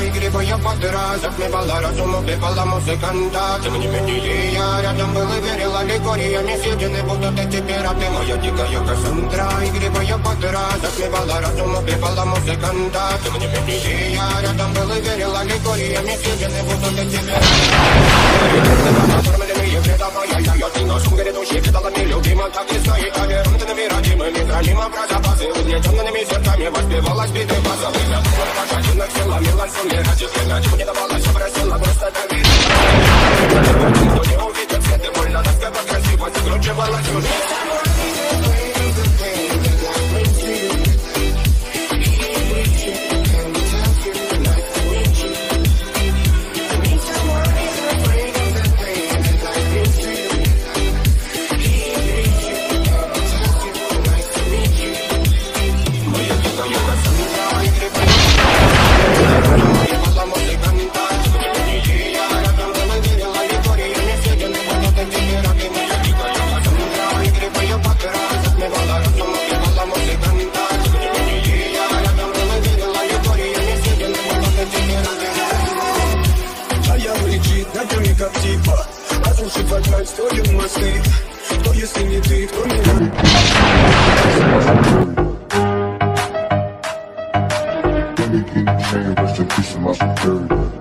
игривая подра затмевала разум, убивала музыканта. Тем не менее я рядом был и верил аллегориями съедены будут эти пираты. Моя дикая Кассандра, игривая подра затмевала разум, убивала музыканта. Тем не менее я рядом был и верил аллегориями съедены будут эти пираты. Оформленные предавая я на шум грядущий предалами любима. Так и стоит толерантными родимыми храним образа базы. Угнетенными сердцами воспевалась биты базовых. Пожаденных силами лансумера теперь ничего не давалось, обратила просто доверие. Никто не увидит свет и больно, тоска по красивости скручивалась уже. Как типа, разрушить вокзаль, строим мосты. Кто если не ты, кто меня? Let me get in the chain, rest in peace of my security.